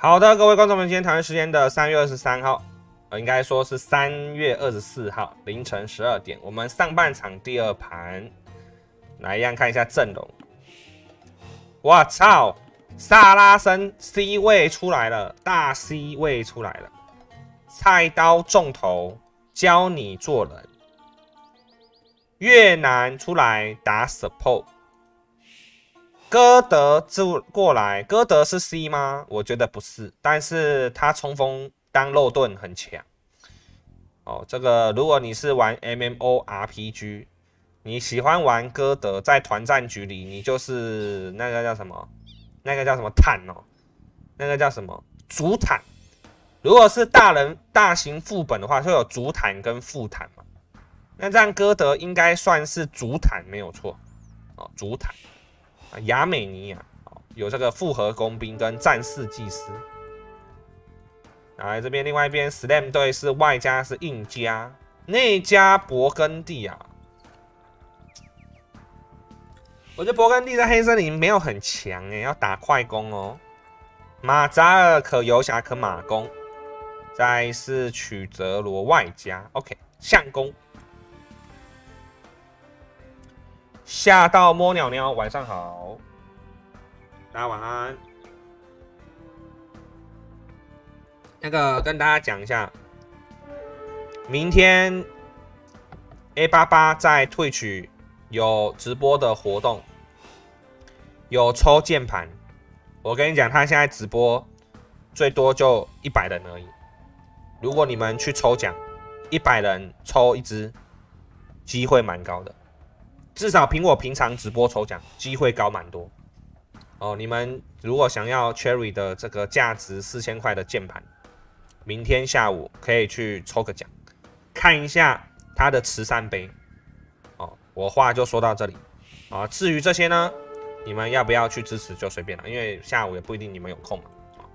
好的，各位观众们，今天台湾时间的3月23号，应该说是3月24号凌晨12点，我们上半场第2盘，来一样看一下阵容。我操，萨拉森 C 位出来了，大 C 位出来了，菜刀重头教你做人。越南出来打 support。戈德过来，戈德是 C 吗？我觉得不是，但是他冲锋当肉盾很强。哦，这个如果你是玩 MMORPG， 你喜欢玩戈德，在团战局里，你就是那个叫什么？那个叫什么坦哦？那个叫什么主坦？如果是大型副本的话，会有主坦跟副坦嘛？那这样戈德应该算是主坦没有错哦，主坦。亚美尼亚有这个复合工兵跟战士祭司，来这边另外一边 Slam 队是外加是印加，内加勃艮第啊。我觉得勃艮第在黑森林没有很强要打快攻哦。马扎尔可游侠可马弓，再是曲泽罗外加 OK 相公。下到摸鸟鸟，晚上好，大家晚安。那个跟大家讲一下，明天 A88 在Twitch 有直播的活动，有抽键盘。我跟你讲，他现在直播最多就100人而已。如果你们去抽奖，100人抽1只，机会蛮高的。至少凭我平常直播抽奖，机会高蛮多哦。你们如果想要 Cherry 的这个价值4000块的键盘，明天下午可以去抽个奖，看一下它的慈善杯哦。我话就说到这里啊。至于这些呢，你们要不要去支持就随便了，因为下午也不一定你们有空嘛。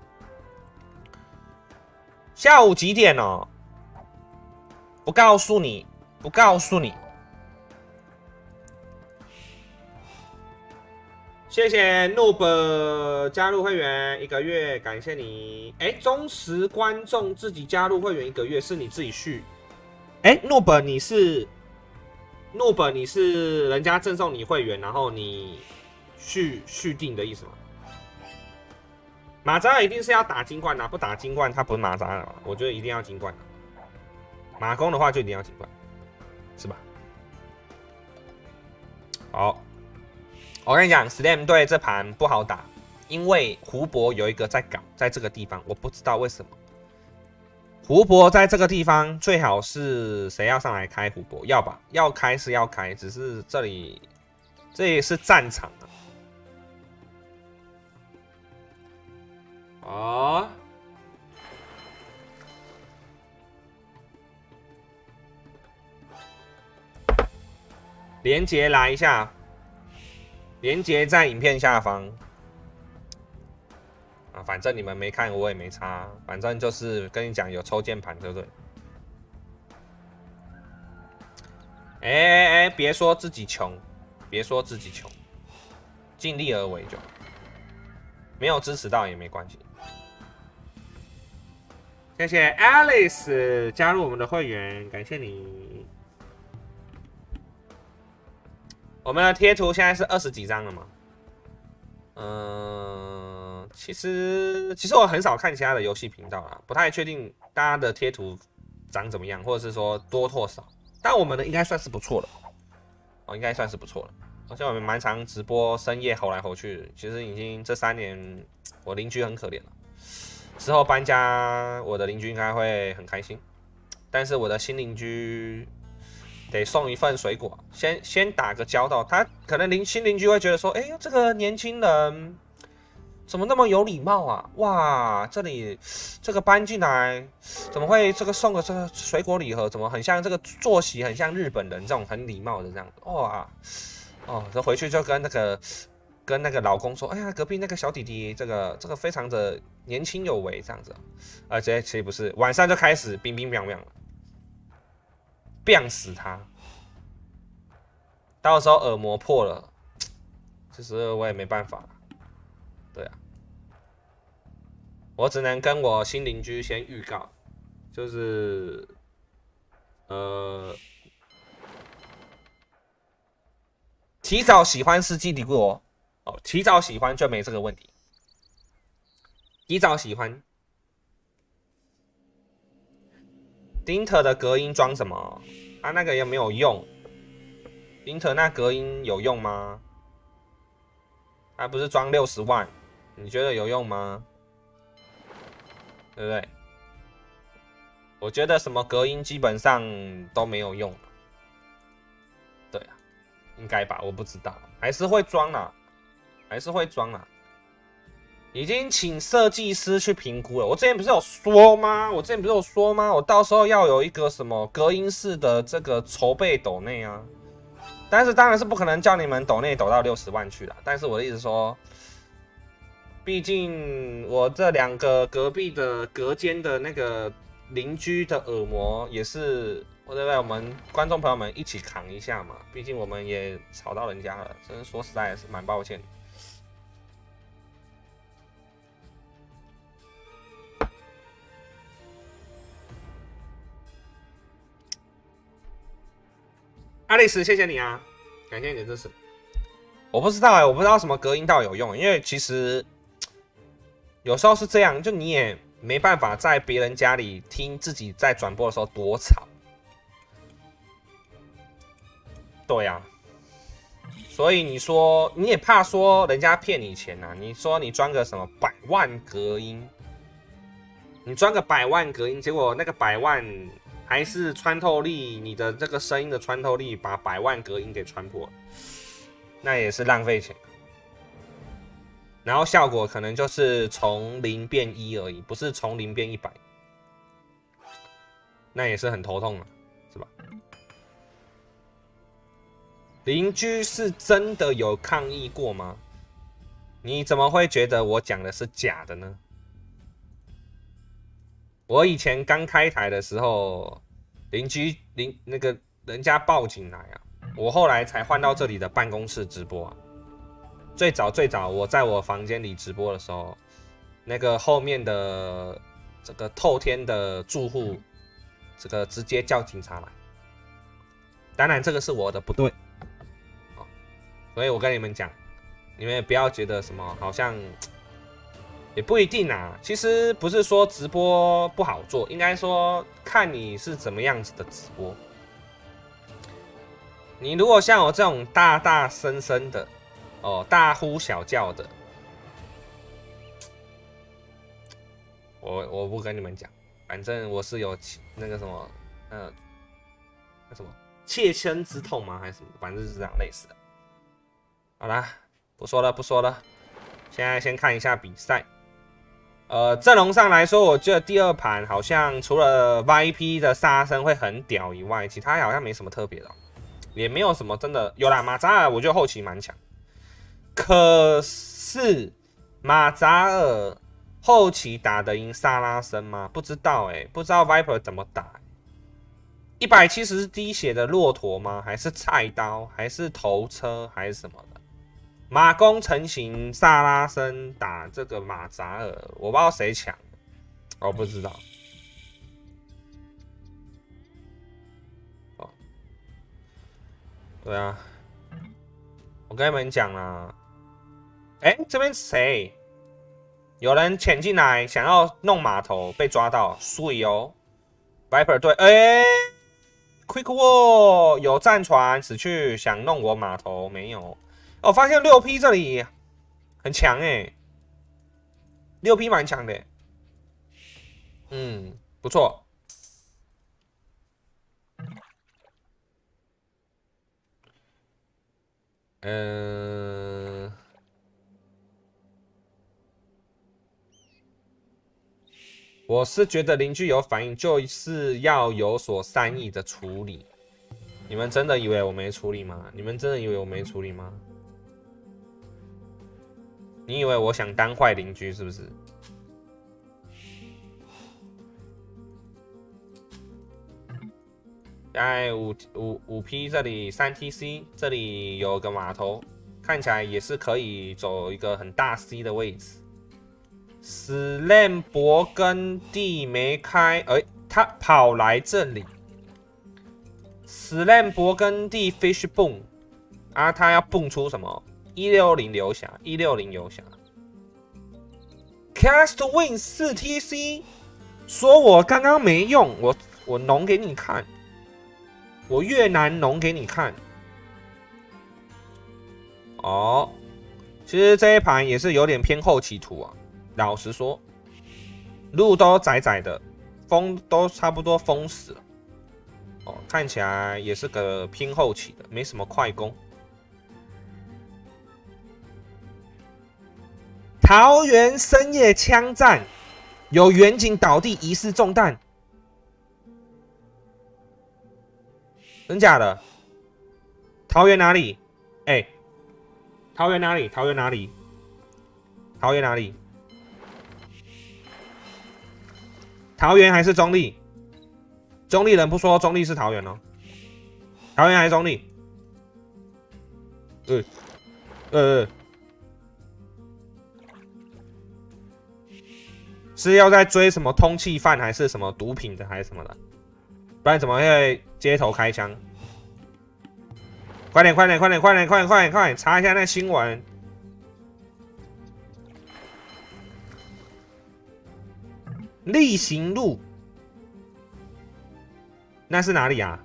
下午几点哦？不告诉你，不告诉你。谢谢 Noob 加入会员1个月，感谢你。忠实观众自己加入会员1个月是你自己续。Noob 你是人家赠送你会员，然后你续订的意思吗？马扎尔一定是要打金冠啊，不打金冠他不是马扎尔，我觉得一定要金冠。马弓的话就一定要金冠，是吧？好。我跟你讲 ，Slam 队这盘不好打，因为胡博有一个在搞，在这个地方，我不知道为什么。胡博在这个地方最好是谁要上来开胡博？要吧？要开是要开，只是这里是战场啊。哦，连结来一下。连结在影片下方啊，反正你们没看，我也没差，反正就是跟你讲有抽键盘，对不对？别说自己穷，别说自己穷，尽力而为就好，没有支持到也没关系。谢谢 Alice 加入我们的会员，感谢你。我们的贴图现在是20几张了嘛？其实我很少看其他的游戏频道啦，不太确定大家的贴图长怎么样，或者是说多或少。但我们的应该算是不错了，哦，应该算是不错了。而且我们蛮常直播，深夜吼来吼去。其实已经这3年，我邻居很可怜了。之后搬家，我的邻居应该会很开心。但是我的新邻居。得送一份水果，先打个交道。他可能新邻居会觉得说，这个年轻人怎么那么有礼貌啊？哇，这里这个搬进来，怎么会这个送个这个水果礼盒，怎么很像这个作息很像日本人这种很礼貌的这样子？哇，哦，这回去就跟那个老公说，哎呀，隔壁那个小弟弟，这个非常的年轻有为这样子。而且其实不是，晚上就开始冰冰凉凉了。病死他，到时候耳膜破了，其实我也没办法。对啊， 我只能跟我新邻居先预告，就是提早喜欢世纪帝国哦，提早喜欢就没这个问题。提早喜欢。丁特的隔音装什么？啊，那个也没有用。丁特那隔音有用吗？它不是装60万，你觉得有用吗？对不对？我觉得什么隔音基本上都没有用。对啊，应该吧，我不知道，还是会装啦，还是会装啦。已经请设计师去评估了。我之前不是有说吗？我到时候要有一个什么隔音室的这个筹备斗内啊。但是当然是不可能叫你们斗内斗到60万去了。但是我的意思说，毕竟我这2个隔壁的隔间的那个邻居的耳膜也是，对不对？我们观众朋友们一起扛一下嘛。毕竟我们也吵到人家了，真是说实在是蛮抱歉。阿丽丝，谢谢你啊，感谢你的支持。我不知道我不知道什么隔音道有用，因为其实有时候是这样，就你也没办法在别人家里听自己在转播的时候多吵。对啊，所以你说你也怕说人家骗你钱啊？你说你装个什么100万隔音，你装个100万隔音，结果那个100万还是穿透力，你的这个声音的穿透力把100万隔音给穿破，那也是浪费钱。然后效果可能就是从0变1而已，不是从0变100，那也是很头痛了，是吧？邻居是真的有抗议过吗？你怎么会觉得我讲的是假的呢？我以前刚开台的时候，那个人家报警来啊，我后来才换到这里的办公室直播啊。最早我在我房间里直播的时候，那个后面的这个透天的住户，这个直接叫警察来。当然这个是我的不对，所以我跟你们讲，你们也不要觉得什么好像。也不一定啊，其实不是说直播不好做，应该说看你是怎么样子的直播。你如果像我这种大大声声的，哦，大呼小叫的，我不跟你们讲，反正我是有那个什么，那什么切身之痛吗？还是什么？反正是这样类似的。好啦，不说了，现在先看一下比赛。阵容上来说，我觉得第2盘好像除了 YP 的杀生会很屌以外，其他好像没什么特别的，也没有什么真的有啦。马扎尔我觉得后期蛮强，可是马扎尔后期打得赢萨拉森吗？不知道不知道 Viper 怎么打。170是滴血的骆驼吗？还是菜刀？还是头车？还是什么的？马弓成型，萨拉森打这个马扎尔，我不知道谁抢，我不知道。哦，对啊，我跟你们讲啦，这边谁？有人潜进来想要弄码头，被抓到，水哦。Viper 队，Quick War 有战船死去，想弄我码头，没有。我发现6P 这里很强6P 蛮强的，不错。我是觉得邻居有反应，就是要有所善意的处理。你们真的以为我没处理吗？你以为我想当坏邻居是不是？在5P 这里3TC 这里有个码头，看起来也是可以走一个很大 C 的位置。 史莱伯根地没开，他跑来这里。史莱伯根地 Fish Boom 啊，他要蹦出什么？160游侠，160游侠。Cast Win 4 TC， 说我刚刚没用，我农给你看，我越南农给你看。哦，其实这一盘也是有点偏后期图啊。老实说，路都窄窄的，风都差不多封死了。哦，看起来也是个偏后期的，没什么快攻。桃园深夜枪战，有远景倒地，疑似中弹，真假的？桃园哪里？哎，桃园哪里？桃园哪里？桃园哪里？桃园还是中立？中立人不说中立是桃园哦。桃园还是中立？是要在追什么通缉犯，还是什么毒品的，还是什么的？不然怎么会街头开枪？快点，快点，快点，快点，快点，快点，快点，查一下那新闻。力行路，那是哪里啊？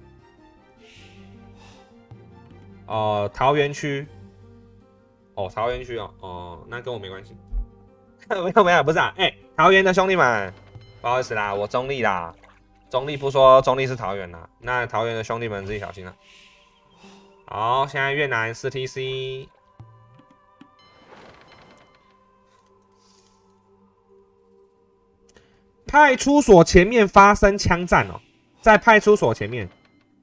哦，桃园区。哦，桃园区哦，哦，那跟我没关系。没有，不是啊，桃园的兄弟们，不好意思啦，我中立啦，中立不说中立是桃园啦，那桃园的兄弟们自己小心啦。好，现在越南4 TC。派出所前面发生枪战哦，在派出所前面。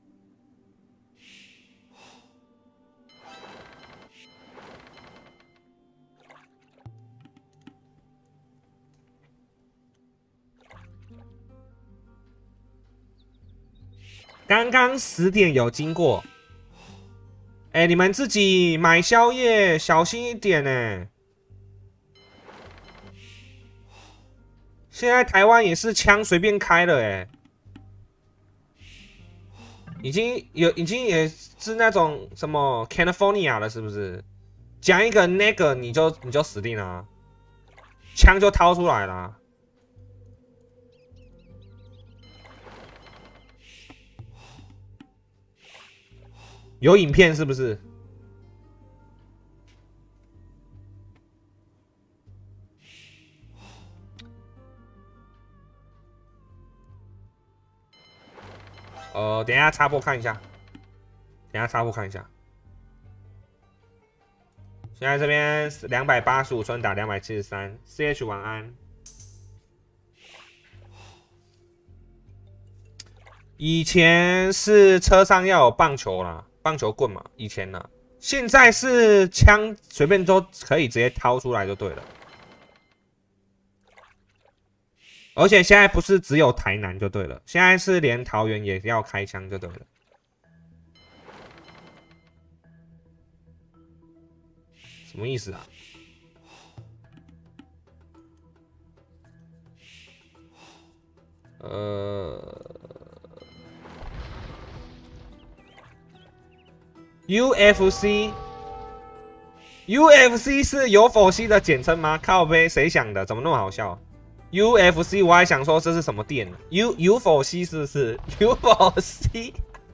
刚刚10点有经过，你们自己买宵夜小心一点呢。现在台湾也是枪随便开了已经也是那种什么 California 了，是不是？讲一个那个你就死定了啊，枪就掏出来了。有影片是不是？等一下插播看一下，等一下插播看一下。现在这边285村打273，CH 晚安。以前是车上要有棒球啦，棒球棍嘛，以前呢，现在是枪随便都可以直接掏出来就对了。而且现在不是只有台南就对了，现在是连桃园也要开枪就对了。什么意思啊？UFC 是有否西的简称吗？靠背，谁想的？怎么那么好笑？UFC 我还想说这是什么店呢？有否西是不是？有否西，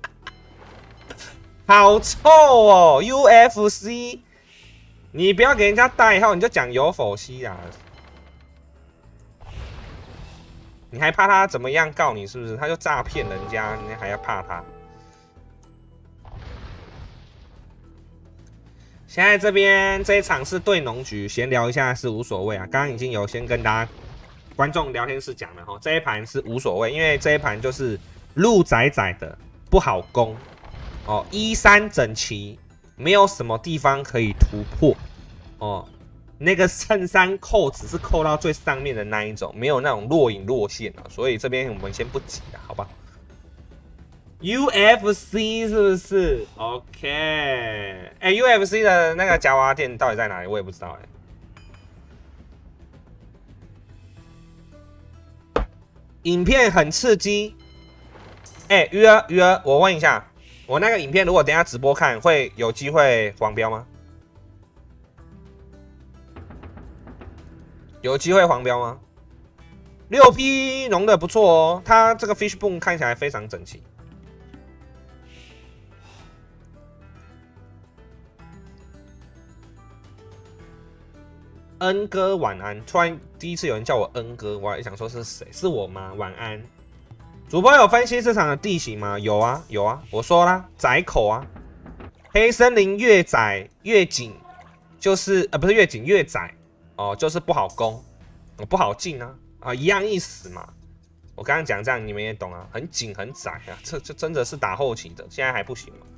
好臭哦！UFC， 你不要给人家代号，你就讲有否西啊！你还怕他怎么样告你是不是？他就诈骗人家，你还要怕他？现在这边这一场是对农局，闲聊一下是无所谓啊。刚刚已经有先跟大家观众聊天室讲了哈，这一盘是无所谓，因为这一盘就是路窄窄的，不好攻哦。1-3整齐，没有什么地方可以突破哦。那个衬衫扣只是扣到最上面的那一种，没有那种若隐若现啊。所以这边我们先不急了，好吧？ UFC 是不是 ？OK， UFC 的那个夹娃娃店到底在哪里？我也不知道影片很刺激。哎，鱼儿，我问一下，我那个影片如果等一下直播看，会有机会黄标吗？有机会黄标吗？6P 弄得不错哦，它这个 Fishbone 看起来非常整齐。恩哥晚安，突然第一次有人叫我恩哥，我还想说是谁？是我吗？晚安。主播有分析这场的地形吗？有啊，有啊，我说啦，窄口啊，黑森林越窄越紧，就是不是越紧越窄哦，就是不好攻，不好进啊。啊，一样意思嘛。我刚刚讲这样，你们也懂啊，很紧很窄啊，这真的是打后期的，现在还不行吗？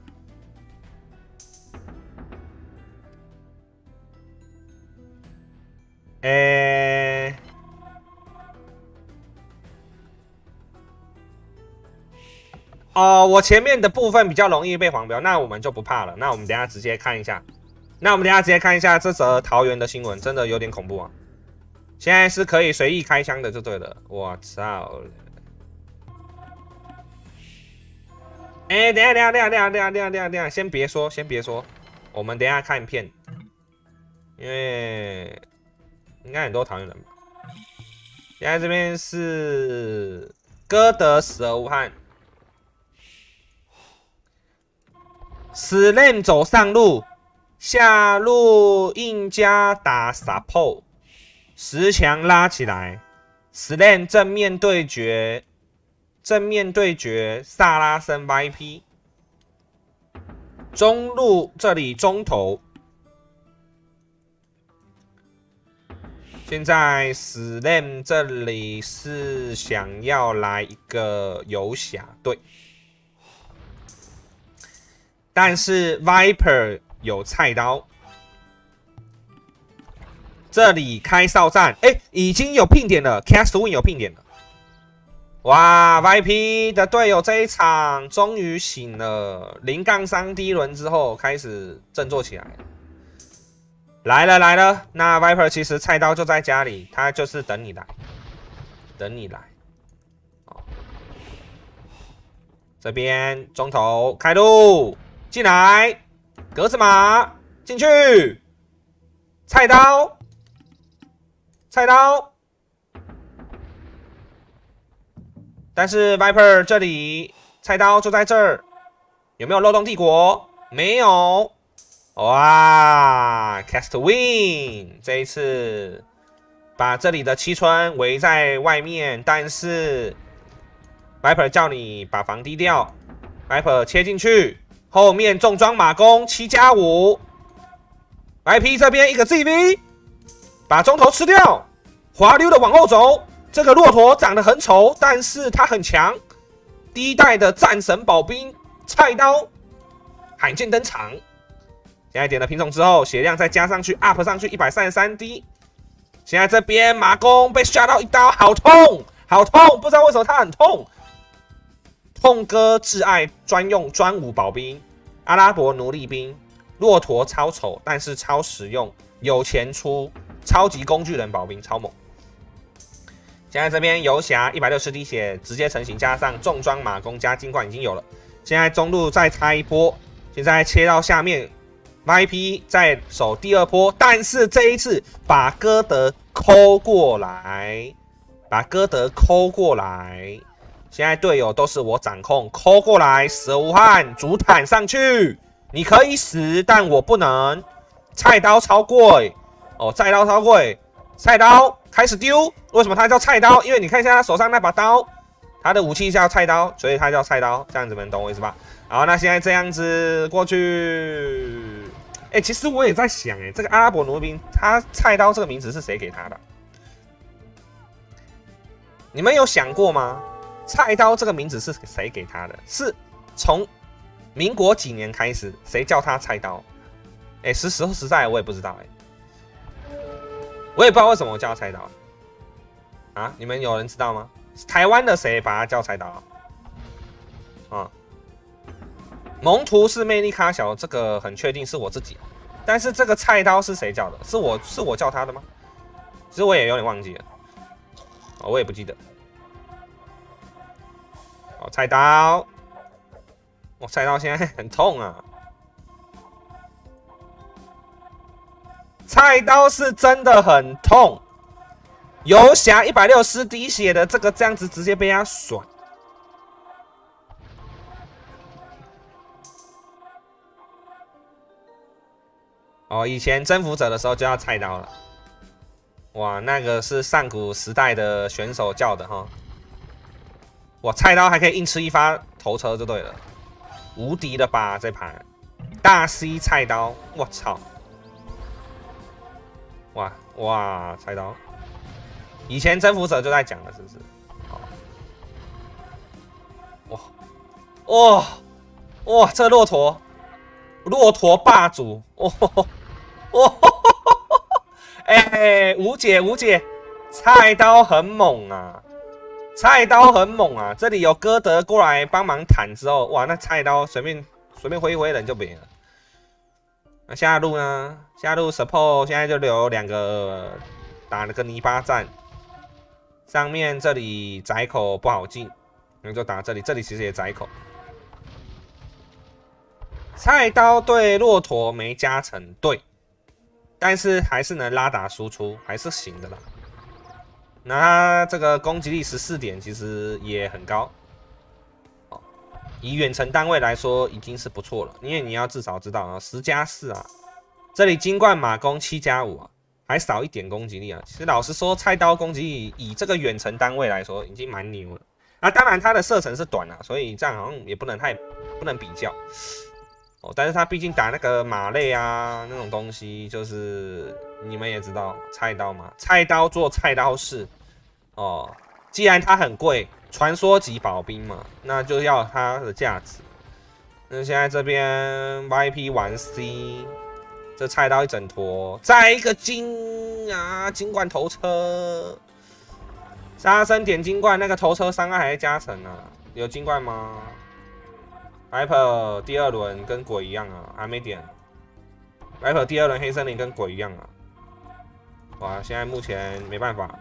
我前面的部分比较容易被黄标，那我们就不怕了。那我们等一下直接看一下，这则桃园的新闻，真的有点恐怖啊！现在是可以随意开枪的，就对了。我操！哎，等下，先别说，我们等一下看片，因为应该很多桃园人吧。现在这边是歌德死而无憾。Slam 走上路，下路硬加打 support， 10强拉起来。Slam 正面对决萨拉森 YP。中路这里中投，现在 Slam 这里是想要来一个游侠队。但是 Viper 有菜刀，这里开哨战，哎，已经有聘点了 ，Castwin 有聘点了，哇 ，YP 的队友这一场终于醒了，0-3第一轮之后开始振作起来，来了，那 Viper 其实菜刀就在家里，他就是等你来，这边中投开路。进来，格子马进去，菜刀，但是 Viper 这里菜刀就在这儿，有没有漏洞帝国？没有，哇 ，Castwin 这一次把这里的七村围在外面，但是 Viper 叫你把防低调 ，Viper 切进去。后面重装马弓7+5 ，IP 这边一个 ZV， 把中头吃掉，滑溜的往后走。这个骆驼长得很丑，但是它很强。第一代的战神保兵菜刀，罕见登场。现在点了品种之后，血量再加上去 ，up 上去133滴。现在这边马弓被吓到一刀，好痛，不知道为什么它很痛。痛哥挚爱专用专武保兵，阿拉伯奴隶兵，骆驼超丑，但是超实用，有钱出，超级工具人保兵，超猛。现在这边游侠160滴血直接成型，加上重装马弓加金冠已经有了。现在中路再拆一波，现在切到下面 ，YP 在守第二波，但是这一次把歌德抠过来，现在队友都是我掌控，抠过来，死而无憾，主坦上去，你可以死，但我不能。菜刀超贵哦，菜刀开始丢，为什么它叫菜刀？因为你看一下他手上那把刀，他的武器叫菜刀，所以它叫菜刀，这样子你们懂我意思吧？好，那现在这样子过去，哎，其实我也在想，哎，这个阿拉伯奴兵，他菜刀这个名字是谁给他的？你们有想过吗？菜刀这个名字是谁给他的？是从民国几年开始，谁叫他菜刀？哎，实在我也不知道，我也不知道为什么我叫他菜刀啊？你们有人知道吗？台湾的谁把他叫菜刀啊？蒙图是魅力咖小，这个很确定是我自己，但是这个菜刀是谁叫的？是我叫他的吗？其实我也有点忘记了，我也不记得。 好，菜刀，哇，菜刀现在很痛啊！菜刀是真的很痛，游侠160滴血的这个这样子直接被他甩。哦，以前征服者的时候就要菜刀了。哇，那个是上古时代的选手叫的哈。哇，菜刀还可以硬吃一发头车就对了，无敌了吧这盘？大 C 菜刀，我操！哇，菜刀，以前征服者就在讲了，是不是？哇，这骆驼霸主，哎，无解，菜刀很猛啊！这里有哥德过来帮忙坦之后，哇，那菜刀随便挥一挥人就没了。那下路呢？下路 support 现在就留2个打了个泥巴战，上面这里窄口不好进，那就打这里，这里其实也窄口。菜刀对骆驼没加成，对，但是还是能拉打输出，还是行的啦。那他这个攻击力14点，其实也很高。以远程单位来说，已经是不错了，因为你要至少知道啊，10+4啊，这里金冠马弓7+5啊，还少一点攻击力啊。其实老实说，菜刀攻击力以这个远程单位来说，已经蛮牛了。啊，当然它的射程是短啊，所以这样好像也不能比较。哦，但是他毕竟打那个马类啊那种东西，就是你们也知道菜刀嘛，菜刀做菜刀式哦。既然它很贵，传说级保兵嘛，那就要它的价值。那现在这边 YP 玩 C， 这菜刀一整坨，再一个金冠头车，杀生点金冠，那个头车伤害还加成啊？有金冠吗？Viper 第2轮跟鬼一样啊，还没点。Viper 第2轮黑森林跟鬼一样啊。哇，现在目前没办法。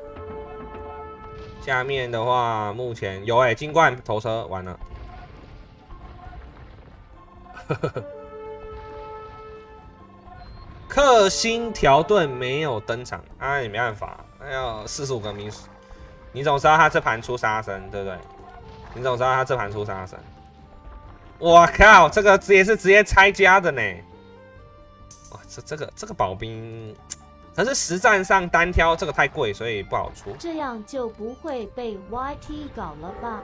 下面的话，目前有金冠头车完了。克星条顿没有登场啊，也没办法。哎呀，45个名，你总知道他这盘出杀生，对不对？你总知道他这盘出杀生。我靠，这个也是直接拆家的呢！哇，这个保兵。可是实战上单挑这个太贵，所以不好出。 这样就不会被 YT 搞了吧？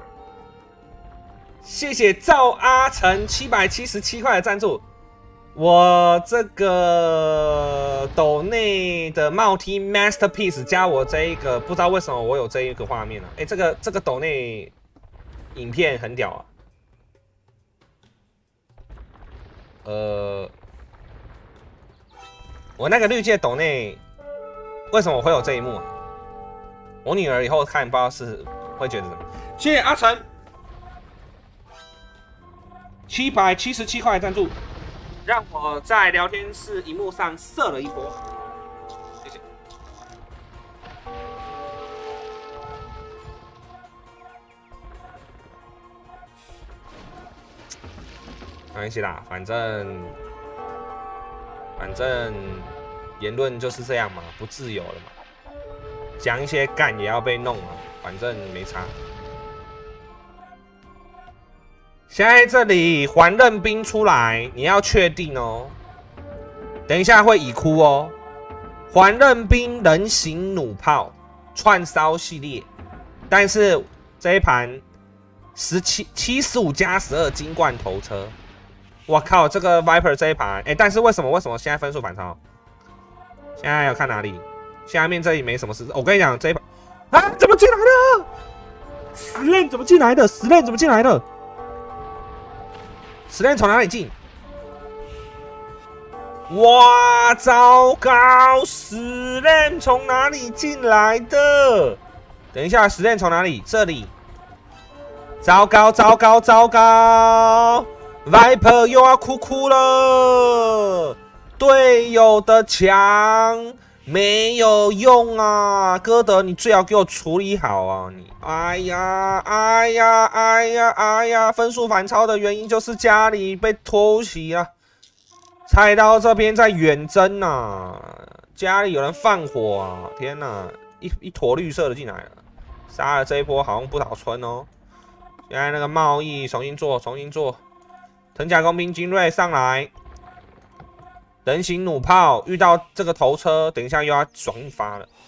谢谢赵阿成777块的赞助。我这个斗内的帽 T Masterpiece 加我这一个，不知道为什么我有这一个画面啊？哎，这个斗内影片很屌啊。我那个绿界斗内，为什么我会有这一幕啊？我女儿以后看，不知道是会觉得怎么。谢谢阿成777块赞助，让我在聊天室荧幕上射了一波，谢谢。没关系啦，反正言论就是这样嘛，不自由了嘛。讲一些干也要被弄嘛，反正没差。现在这里环刃兵出来，你要确定哦。等一下会已哭哦。环刃兵人形弩炮串烧系列，但是这一盘75+12金冠头车。我靠，这个 Viper 这一盘，但是为什么现在分数反超？现在要看哪里？下面这里没什么事。我跟你讲，这一盘啊，怎么进来的？死人怎么进来的？死人怎么进来的？死人从哪里进？哇，糟糕！死人从哪里进来的？等一下，死人从哪里？这里。糟糕！Viper 又要哭了，队友的墙没有用啊，哥德，你最好给我处理好啊！你，哎呀，分数反超的原因就是家里被偷袭啊，菜刀这边在远征啊，家里有人放火啊！天哪，一坨绿色的进来了，杀了这一波好像不少村哦。现在那个贸易重新做，藤甲工兵精锐上来。人形弩炮遇到这个头车，等一下又要爽一发了。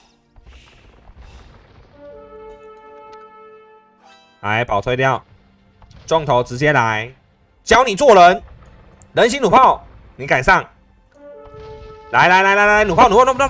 来，保推掉，重头直接来，教你做人。人形弩炮，你敢上？来，弩炮，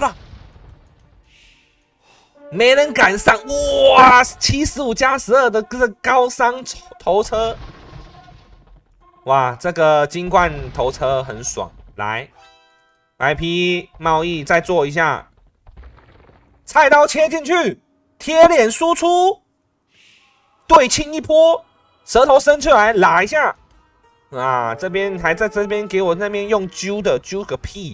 没人敢上！哇，75+12的这个高伤头车，哇，这个金冠头车很爽，来。IP 贸易再做一下，菜刀切进去，贴脸输出，对清一波，舌头伸出来拉一下，啊，这边还在这边给我那边用揪的，揪个屁！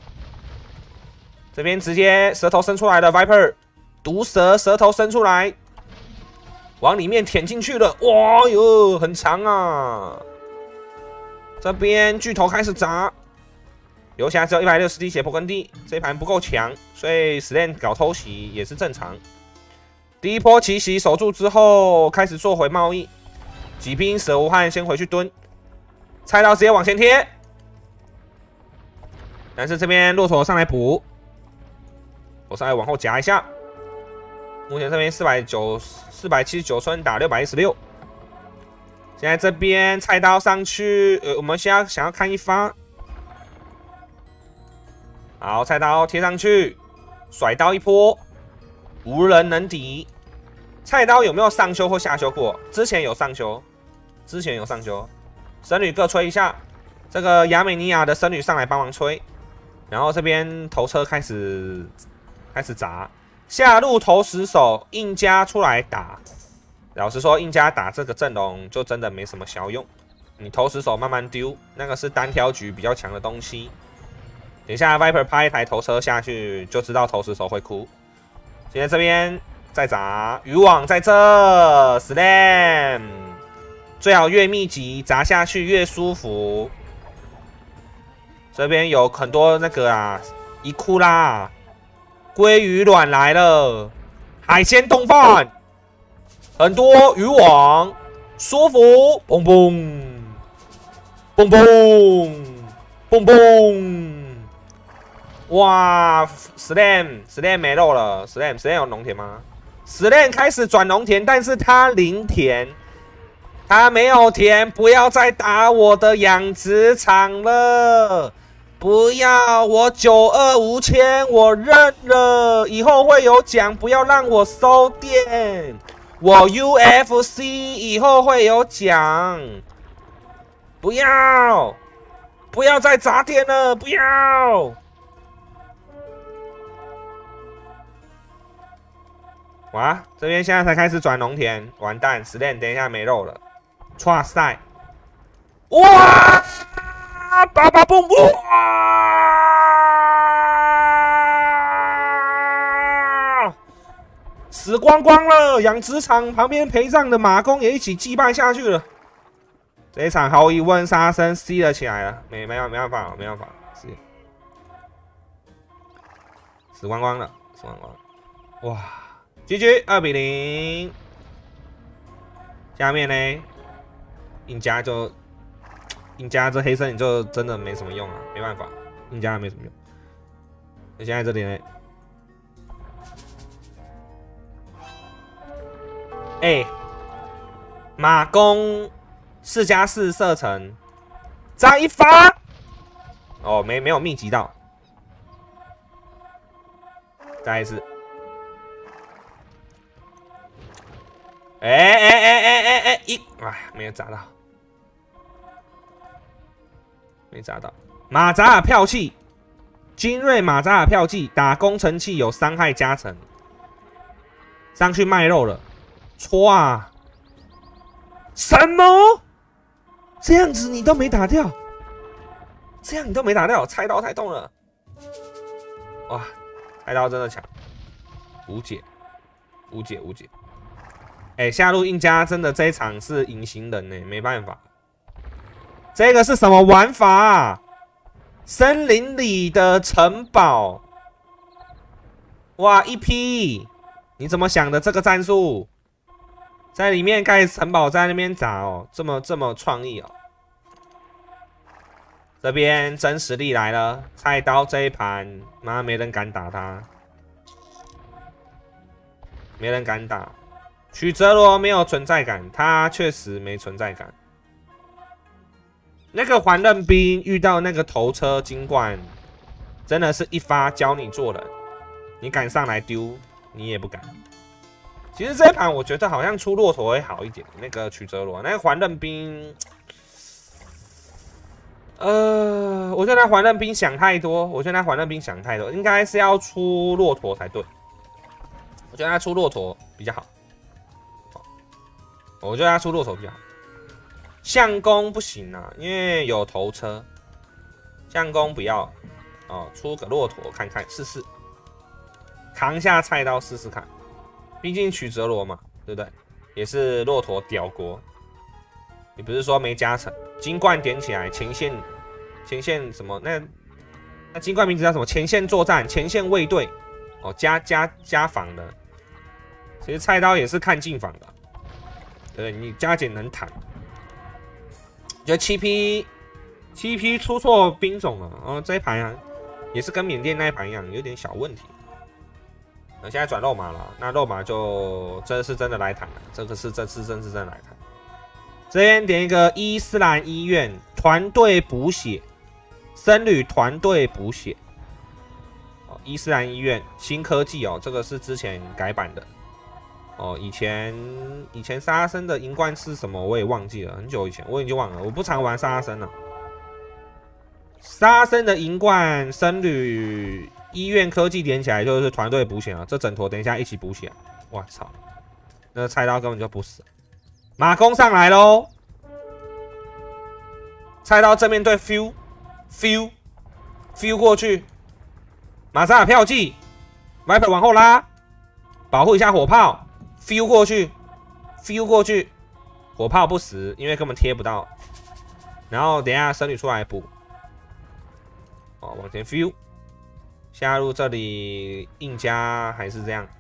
这边直接舌头伸出来的 Viper， 毒蛇舌头伸出来，往里面舔进去了，哇哟，很长啊！这边巨头开始砸。游侠只有160滴血破根地，这一盘不够强，所以 Slam 搞偷袭也是正常。第一波奇袭守住之后，开始做回贸易。骑兵蛇无憾先回去蹲，菜刀直接往前贴。但是这边骆驼上来补，我稍微往后夹一下。目前这边479村打616。现在这边菜刀上去，我们想要看一发。好，菜刀贴上去，甩刀一波，无人能敌。菜刀有没有上修或下修过？之前有上修，僧侣各吹一下，这个亚美尼亚的僧侣上来帮忙吹，然后这边头车开始砸，下路投10手，印加出来打。老实说，印加打这个阵容就真的没什么效用，你投10手慢慢丢，那个是单挑局比较强的东西。等一下 ，Viper 拍一台头车下去，就知道投10手会哭。现在这边再砸渔网在这 ，Slam 最好越密集砸下去越舒服。这边有很多那个啊，伊库拉鲑鱼卵来了，海鲜冻饭，很多渔网，舒服，嘣嘣，嘣嘣，嘣嘣。哇 ，Slam 没肉了 ，Slam 有农田吗 ？Slam 开始转农田，但是他零田，他没有田，不要再打我的养殖场了，不要，我925000，我认了，以后会有奖，不要让我收店，我 UFC 以后会有奖，不要再砸店了，不要。哇，这边现在才开始转农田，完蛋 ，Slam 等一下没肉了，哇塞！哇，爸爸蹦哇！死光光了，养殖场旁边陪葬的马公也一起祭拜下去了。这一场毫无疑问杀生 C 了起来了，没办法，死光光了，哇！ GG 2-0，下面呢，印加这黑森你就真的没什么用啊，没办法，印加没什么用。那现在这里呢，马弓4+4射程，再一发，哦，没有密集到，再一次。 没有砸到，马扎尔票器，精锐马扎尔票器打工程器有伤害加成，上去卖肉了，唰！什么？这样子你都没打掉？菜刀太痛了！哇， 菜刀真的强，无解。哎，下路印加真的这一场是隐形人呢，没办法。这个是什么玩法啊？森林里的城堡，哇！1P，你怎么想的这个战术？在里面盖城堡，在那边砸哦，这么创意哦。这边真实力来了，菜刀这一盘，妈没人敢打他，没人敢打。曲泽罗没有存在感，他确实没存在感。那个环刃兵遇到那个头车金冠，真的是一发教你做人。你敢上来丢，你也不敢。其实这一盘我觉得好像出骆驼会好一点。那个曲泽罗，那个环刃兵，我觉得那环刃兵想太多，应该是要出骆驼才对。我觉得他出骆驼比较好。我觉得他出骆驼比较好。相公不行啊，因为有头车。相公不要哦，出个骆驼看看试试，扛下菜刀试试看。毕竟曲泽罗嘛，对不对？也是骆驼屌国。你不是说没加成？金冠点起来，前线什么？那金冠名字叫什么？前线作战，前线卫队哦，加防的。其实菜刀也是看进防的。对，你加减能弹。觉得7P 出错兵种了，这一盘啊也是跟缅甸那一盘一样，有点小问题。那现在转肉马了，那肉马就真的来谈了，这次真的来谈。这边点一个伊斯兰医院团队补血，僧侣团队补血。哦，伊斯兰医院新科技哦，这个是之前改版的。哦，以前沙僧的银冠是什么？我也忘记了，很久以前我已经忘了，我不常玩沙僧了。沙僧的银冠僧侣医院科技点起来就是团队补血啊，这整坨等一下一起补血。我操，那个菜刀根本就不死。马弓上来喽，菜刀正面对 feel 过去，马扎尔票记 ，Viper 往后拉，保护一下火炮。feel 过去，火炮不死，因为根本贴不到。然后等一下僧侣出来补，哦，往前 feel， 下路这里硬加还是这样。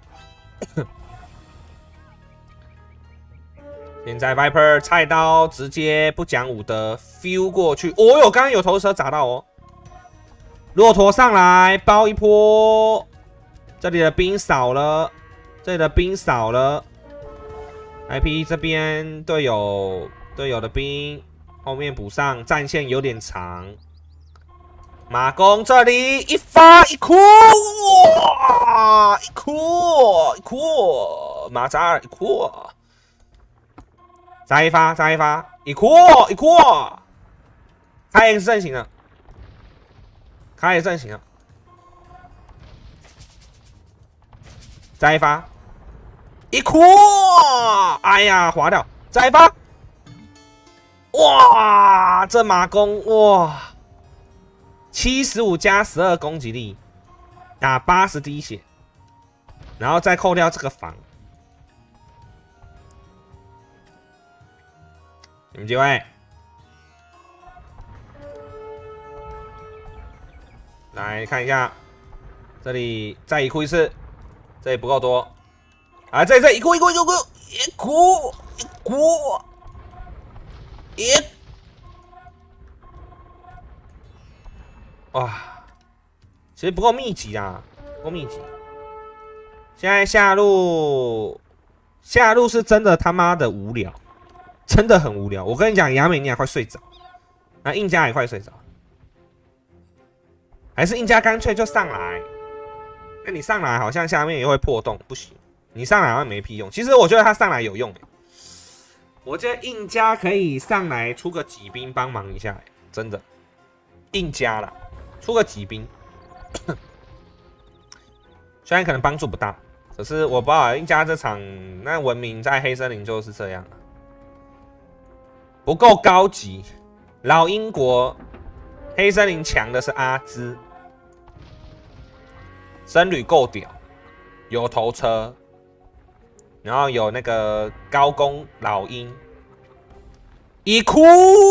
现在 Viper 菜刀直接不讲武德 feel 过去，哦哟，刚刚有头蛇砸到哦。骆驼上来包一波，这里的兵少了。IP 这边队友的兵后面补上，战线有点长。马弓这里一发一哭，哇！一哭，马扎尔一哭，再一发，一哭，开 X 阵型了，再一发。一哭，哎呀，滑掉，再发，哇，这马弓哇，75加12攻击力，打80滴血，然后再扣掉这个防，你们几位？来看一下，这里再一哭一次，这里不够多。啊，这一哭，哇，其实不够密集啊，现在下路是真的他妈的无聊，真的很无聊。我跟你讲，亚美尼亚快睡着，那印加也快睡着，还是印加干脆就上来。那你上来好像下面也会破洞，不行。你上来好像没屁用，其实我觉得他上来有用我觉得印加可以上来出个几兵帮忙一下真的，印加啦，出个几兵，虽然可能帮助不大，可是我不知道印加这场那文明在黑森林就是这样，不够高级。老英国黑森林强的是阿兹， 僧侣够屌，有头车，然后有那个高弓老鹰，一哭，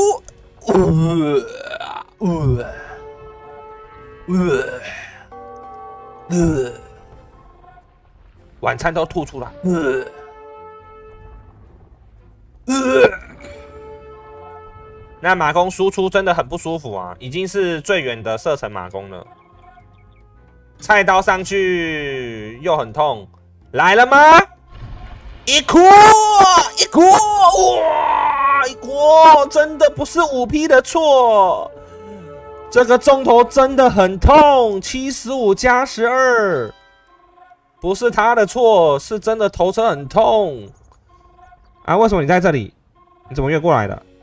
晚餐都吐出来，那马弓输出真的很不舒服啊，已经是最远的射程马弓了。菜刀上去又很痛，来了吗？一哭，一哭，哇，一哭，真的不是5P 的错，这个中头真的很痛，75加12，不是他的错，是真的头车很痛啊！为什么你在这里？你怎么越过来的？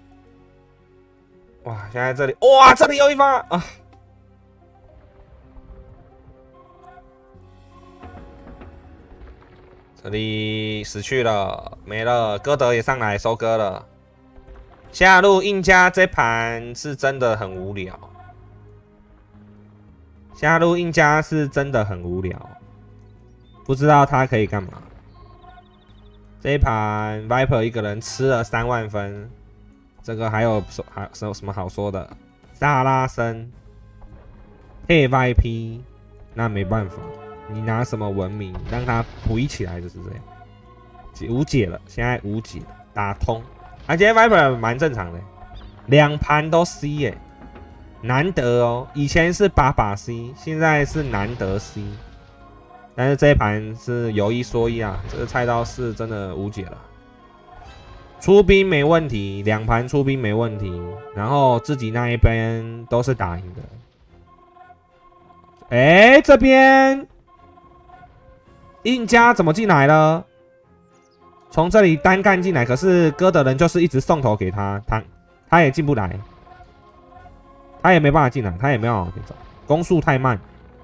哇，现在这里，哇，这里有一发啊！这里死去了，没了，歌德也上来收割了。下路印加这盘是真的很无聊，下路印加是真的很无聊，不知道他可以干嘛。这一盘 Viper 一个人吃了3万分。这个还有什么好说的？萨拉森配 YP， 那没办法，你拿什么文明让他补起来就是这样。无解了，现在无解了，打通。而且 Viper 蛮正常的，2盘都 C 耶，难得哦。以前是把 C， 现在是难得 C， 但是这一盘是有一说一啊，这个菜刀是真的无解了。出兵没问题，2盘出兵没问题，然后自己那一边都是打赢的。哎，这边印加怎么进来了？从这里单干进来，可是哥的人就是一直送头给他，他也进不来，他也没办法进来，他也没办法往前走，攻速太慢。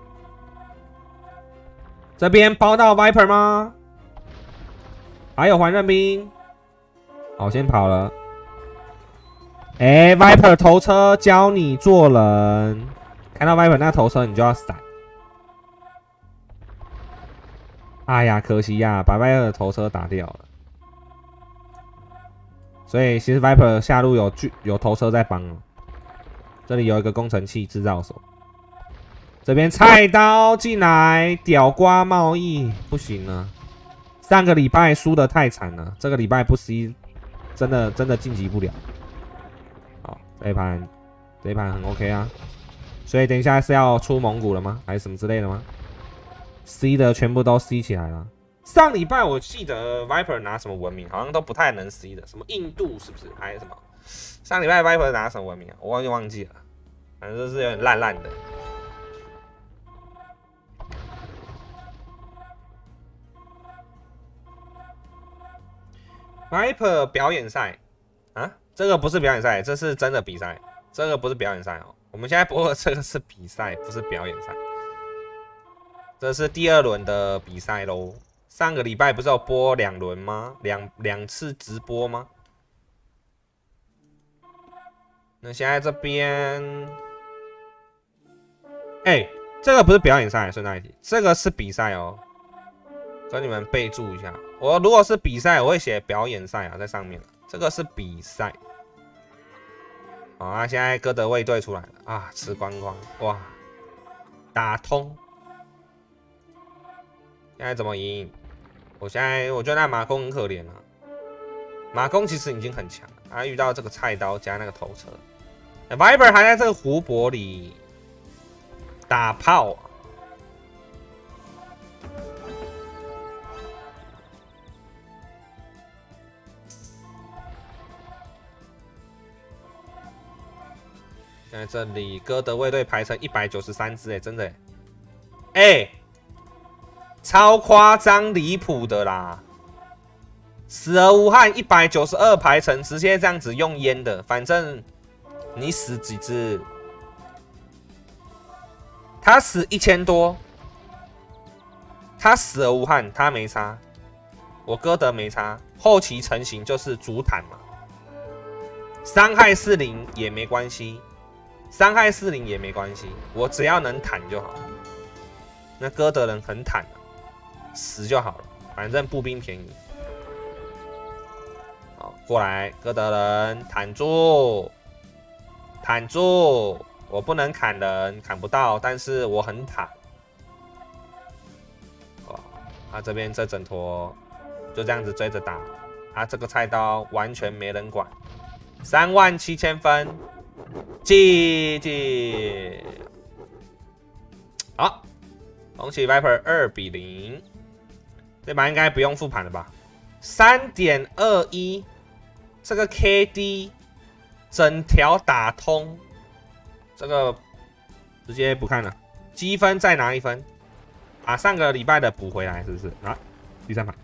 这边包到 Viper 吗？还有环刃兵。好，先跑了。哎 ，Viper 头车教你做人，看到 Viper 那头车你就要闪。哎呀，可惜呀，把 Viper 的头车打掉了。所以其实 Viper 下路有头车在帮哦。这里有一个工程器制造所，这边菜刀进来，屌瓜贸易不行了。上个礼拜输的太惨了，这个礼拜不 C。真的晋级不了。好，这一盘很 OK 啊。所以等一下是要出蒙古了吗？还是什么之类的吗 ？C 的全部都 C 起来了。上礼拜我记得 Viper 拿什么文明，好像都不太能 C 的，什么印度是不是？还是什么？上礼拜 Viper 拿什么文明啊？我忘记了，反正就是有点烂烂的。Viper 表演赛啊，这个不是表演赛，这是真的比赛。这个不是表演赛哦，我们现在播的这个是比赛，不是表演赛。这是第2轮的比赛喽。上个礼拜不是有播2轮吗？两次直播吗？那现在这边，哎，这个不是表演赛，顺带一提，这个是比赛哦。跟你们备注一下，我如果是比赛，我会写表演赛啊，在上面。这个是比赛。好啊，现在哥德卫队出来了啊，吃光光，哇，打通。现在怎么赢？我觉得那马弓很可怜啊。马弓其实已经很强了，他遇到这个菜刀加那个头车，Viper 还在这个湖泊里打炮啊。在这里，哥德卫队排成193只，真的，超夸张离谱的啦！死而无憾，192排成，直接这样子用烟的，反正你死几只，他死1000多，他死而无憾，他没差，我哥德没差，后期成型就是主坦嘛，伤害40也没关系。伤害40也没关系，我只要能坦就好。 那哥德人很坦死就好了，反正步兵便宜。好，过来，哥德人坦住，坦住，我不能砍人，砍不到，但是我很坦。啊，这边这整坨就这样子追着打，啊，这个菜刀完全没人管，37000分，GG。好，恭喜 Viper 2比0，这把应该不用复盘了吧？3.21，这个 KD 整条打通，这个直接不看了，积分再拿1分。把上个礼拜的补回来，是不是？啊，第3盘。